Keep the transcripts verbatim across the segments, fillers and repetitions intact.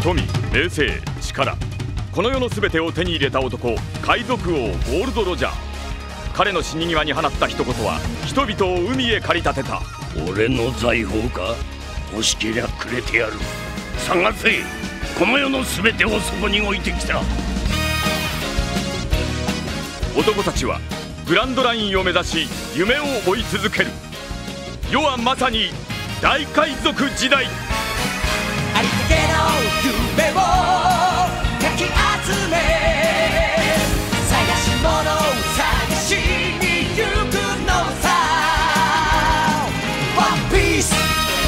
富、名声、力、この世の全てを手に入れた男、海賊王ゴールド・ロジャー。彼の死に際に放った一言は人々を海へ駆り立てた。 俺の財宝か？欲しけりゃくれてやる。探せ、この世の全てをそこに置いてきた。 男たちはグランドラインを目指し夢を追い続ける。世はまさに大海賊時代。 ありったけの夢をかき集め、探し物を探しに行くのさ。ワンピース。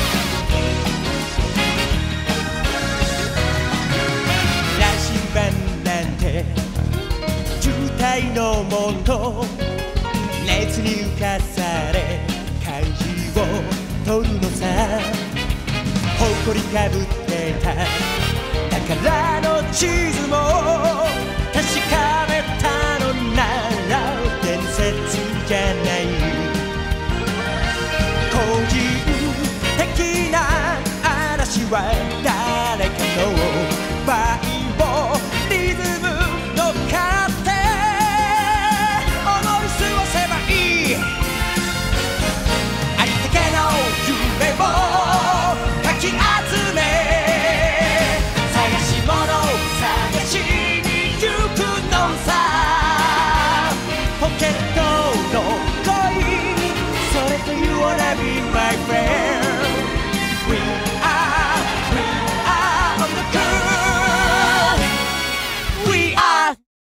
羅針盤なんて渋滞のもと、熱に浮かされ漢字を取るのさ。誇りかぶってた宝の地図も確かめたのなら伝説じゃない。個人的な話は